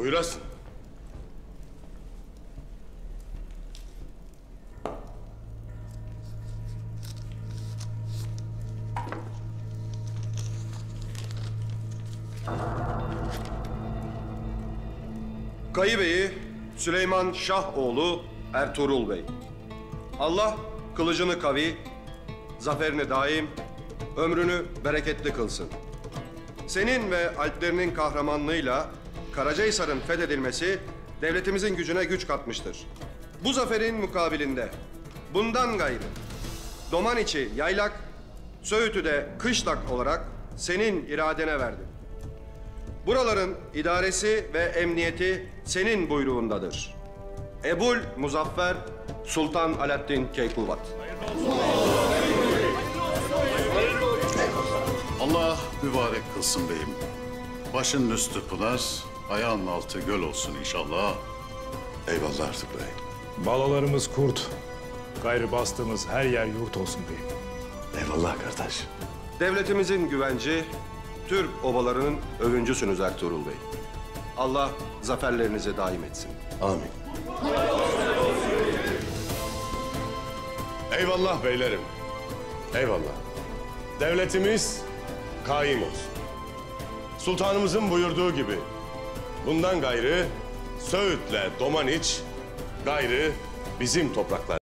Buyurasın. Kayı Bey'i Süleyman Şahoğlu Ertuğrul Bey. Allah kılıcını kavi, zaferini daim, ömrünü bereketli kılsın. Senin ve alplerinin kahramanlığıyla Karacahisar'ın fethedilmesi devletimizin gücüne güç katmıştır. Bu zaferin mukabilinde bundan gayrı Domaniçi yaylak, Söğüt'ü de kışlak olarak senin iradene verdim. Buraların idaresi ve emniyeti senin buyruğundadır. Ebul Muzaffer Sultan Alaaddin Keykubat. Allah mübarek kılsın beyim. Başının üstü pınar, ayağının altı göl olsun inşallah. Eyvallah Artık Bey. Balalarımız kurt. Gayrı bastığımız her yer yurt olsun beyim. Eyvallah kardeş. Devletimizin güvenci, Türk obalarının övüncüsünüz Ertuğrul Bey. Allah zaferlerinizi daim etsin. Amin. Eyvallah beylerim. Eyvallah. Devletimiz kaim olsun. Sultanımızın buyurduğu gibi bundan gayrı Söğüt'le Domaniç gayrı bizim topraklar.